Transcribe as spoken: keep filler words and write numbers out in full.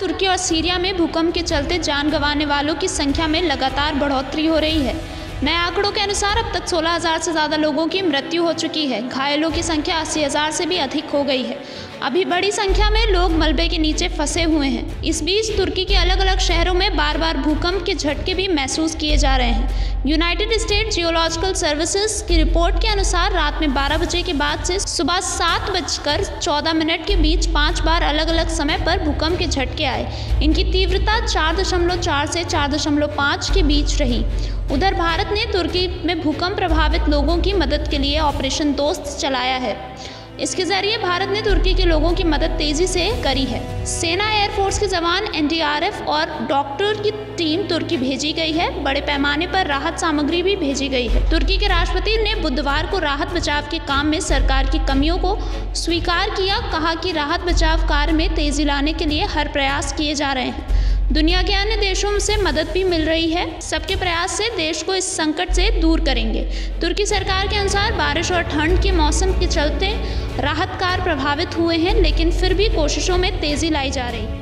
तुर्की और सीरिया में भूकंप के चलते जान गंवाने वालों की संख्या में लगातार बढ़ोतरी हो रही है। नए आंकड़ों के अनुसार अब तक सोलह हज़ार से ज़्यादा लोगों की मृत्यु हो चुकी है। घायलों की संख्या अस्सी हज़ार से भी अधिक हो गई है। अभी बड़ी संख्या में लोग मलबे के नीचे फंसे हुए हैं। इस बीच तुर्की के अलग अलग शहरों में बार बार भूकंप के झटके भी महसूस किए जा रहे हैं। यूनाइटेड स्टेट जियोलॉजिकल सर्विसेज की रिपोर्ट के अनुसार रात में बारह बजे के बाद से सुबह सात बजकर चौदह मिनट के बीच पाँच बार अलग अलग समय पर भूकंप के झटके आए। इनकी तीव्रता चार दशमलव चार से चार दशमलव पाँच के बीच रही। उधर भारत ने तुर्की में भूकंप प्रभावित लोगों की मदद के लिए ऑपरेशन दोस्त चलाया है। इसके जरिए भारत ने तुर्की के लोगों की मदद तेजी से करी है। सेना, एयरफोर्स के जवान, एन डी आर एफ और डॉक्टर की टीम तुर्की भेजी गई है। बड़े पैमाने पर राहत सामग्री भी भेजी गई है। तुर्की के राष्ट्रपति ने बुधवार को राहत बचाव के काम में सरकार की कमियों को स्वीकार किया। कहा कि राहत बचाव कार्य में तेजी लाने के लिए हर प्रयास किए जा रहे हैं। दुनिया के अन्य देशों से मदद भी मिल रही है। सबके प्रयास से देश को इस संकट से दूर करेंगे। तुर्की सरकार के अनुसार बारिश और ठंड के मौसम के चलते राहत कार्य प्रभावित हुए हैं, लेकिन फिर भी कोशिशों में तेजी लाई जा रही है।